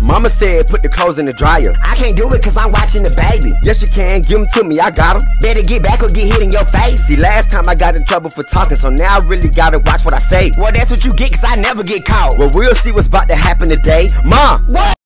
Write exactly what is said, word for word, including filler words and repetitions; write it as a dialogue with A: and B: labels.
A: Mama said put the clothes in the dryer.
B: I can't do it cause I'm watching the baby.
A: Yes you can, give them to me, I got them.
B: Better get back or get hit in your face.
A: See, last time I got in trouble for talking, so now I really gotta watch what I say.
B: Well, that's what you get cause I never get caught.
A: Well, we'll see what's about to happen today. Mom!
B: What?